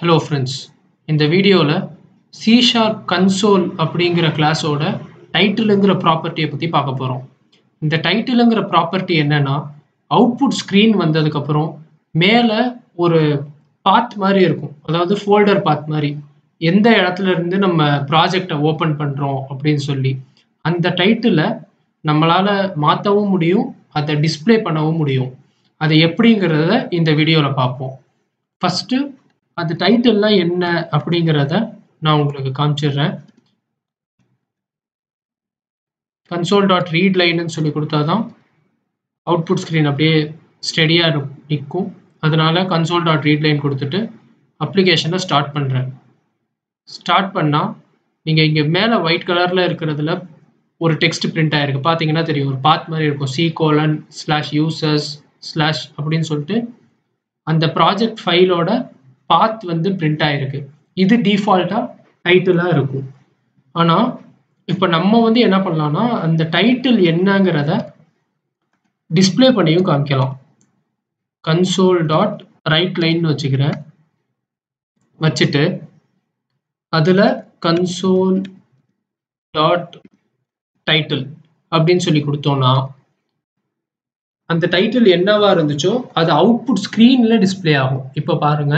Hello friends, இந்த வீடியோல C# console அப்படிங்கிற கிளாஸோட டைட்டில்ங்கிற ப்ராப்பர்ட்டியை பற்றி பார்க்க போகிறோம். இந்த டைட்டில்ங்கிற ப்ராப்பர்ட்டி என்னன்னா அவுட்புட் ஸ்க்ரீன் வந்ததுக்கப்புறம் மேலே ஒரு பாத் மாதிரி இருக்கும், அதாவது ஃபோல்டர் பாத் மாதிரி, எந்த இடத்துல இருந்து நம்ம ப்ராஜெக்டை ஓப்பன் பண்ணுறோம் அப்படின்னு சொல்லி அந்த டைட்டிலை நம்மளால் மாற்றவும் முடியும், அதை டிஸ்பிளே பண்ணவும் முடியும். அது எப்படிங்கிறத இந்த வீடியோவில் பார்ப்போம். ஃபஸ்ட்டு அந்த டைட்டில்லாம் என்ன அப்படிங்கிறத நான் உங்களுக்கு காமிச்சிடுறேன். console.readline சொல்லி கொடுத்தாதான் அவுட்புட் ஸ்க்ரீன் அப்படியே ஸ்டெடியாக நிற்கும். அதனால console.readline கொடுத்துட்டு அப்ளிகேஷனை ஸ்டார்ட் பண்ணுறேன். ஸ்டார்ட் பண்ணால் நீங்கள் இங்கே மேலே ஒயிட் கலரில் இருக்கிறதுல ஒரு டெக்ஸ்ட் பிரிண்ட் ஆகிருக்கு, பார்த்தீங்கன்னா தெரியும், ஒரு பாத் மாதிரி இருக்கும், C:/users/ அப்படின்னு சொல்லிட்டு அந்த ப்ராஜெக்ட் ஃபைலோட பாத் வந்து பிரிண்ட் ஆகிருக்கு. இது டிஃபால்ட்டாக டைட்டிலாக இருக்கும். ஆனால் இப்போ நம்ம வந்து என்ன பண்ணலாம்னா அந்த டைட்டில் என்னங்கிறத டிஸ்பிளே பண்ணியும் காமிக்கலாம். console.writeline வச்சுக்கிறேன். வச்சுட்டு அதில் console.title அப்படின்னு சொல்லி கொடுத்தோன்னா அந்த டைட்டில் என்னவா இருந்துச்சோ அது அவுட்புட் ஸ்க்ரீனில் டிஸ்பிளே ஆகும். இப்போ பாருங்க,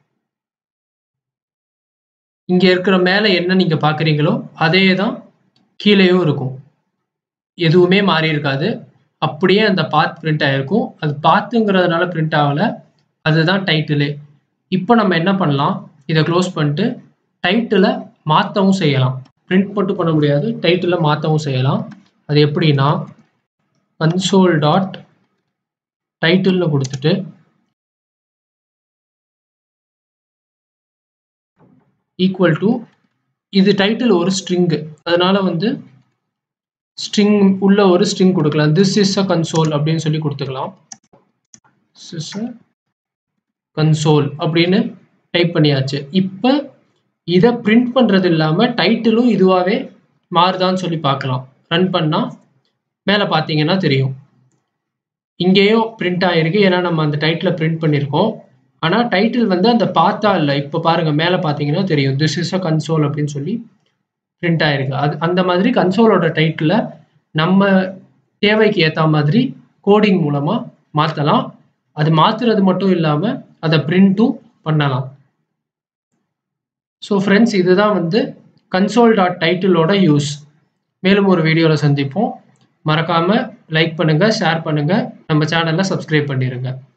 இங்கே இருக்கிற மேலே என்ன நீங்கள் பார்க்குறீங்களோ அதே தான் கீழேயும் இருக்கும், எதுவுமே மாறி இருக்காது. அப்படியே அந்த பாத் பிரிண்ட் ஆகிருக்கும். அது பாத்துங்கிறதுனால பிரிண்ட் ஆகலை, அதுதான் டைட்டிலு. இப்போ நம்ம என்ன பண்ணலாம், இதை க்ளோஸ் பண்ணிட்டு டைட்டிலை மாற்றவும் செய்யலாம். பிரிண்ட் மட்டும் பண்ண முடியாது, டைட்டிலை மாற்றவும் செய்யலாம். அது எப்படின்னா console.title கொடுத்துட்டு ஈக்குவல் டு, இது டைட்டில் ஒரு ஸ்ட்ரிங்கு, அதனால வந்து ஸ்ட்ரிங் உள்ள ஒரு ஸ்ட்ரிங் கொடுக்கலாம். திஸ் இஸ் அ கன்சோல் அப்படின்னு சொல்லி கொடுத்துக்கலாம். திஸ் இஸ் அ கன்சோல் அப்படின்னு டைப் பண்ணியாச்சு. இப்போ இதை பிரிண்ட் பண்ணுறது இல்லாமல் டைட்டிலும் இதுவாகவே மாறுதான்னு சொல்லி பார்க்கலாம். ரன் பண்ணால் மேலே பார்த்தீங்கன்னா தெரியும், இங்கேயும் பிரிண்ட் ஆகிருக்கு, ஏன்னா நம்ம அந்த டைட்டிலை பிரிண்ட் பண்ணியிருக்கோம். ஆனால் டைட்டில் வந்து அந்த பார்த்தா இல்லை. இப்போ பாருங்கள், மேலே பார்த்தீங்கன்னா தெரியும், திஸ் இஸ் அ கன்சோல் அப்படின்னு சொல்லி பிரிண்ட் ஆகிருக்கு. அது அந்த மாதிரி கன்சோலோட டைட்டிலை நம்ம தேவைக்கு ஏற்ற மாதிரி கோடிங் மூலமாக மாற்றலாம். அது மாற்றுறது மட்டும் இல்லாமல் அதை பிரிண்ட்டும் பண்ணலாம். ஸோ ஃப்ரெண்ட்ஸ், இதுதான் வந்து console.titleோட யூஸ். மேலும் ஒரு வீடியோவில் சந்திப்போம். மறக்காமல் லைக் பண்ணுங்கள், ஷேர் பண்ணுங்கள், நம்ம சேனலை சப்ஸ்கிரைப் பண்ணிடுங்க.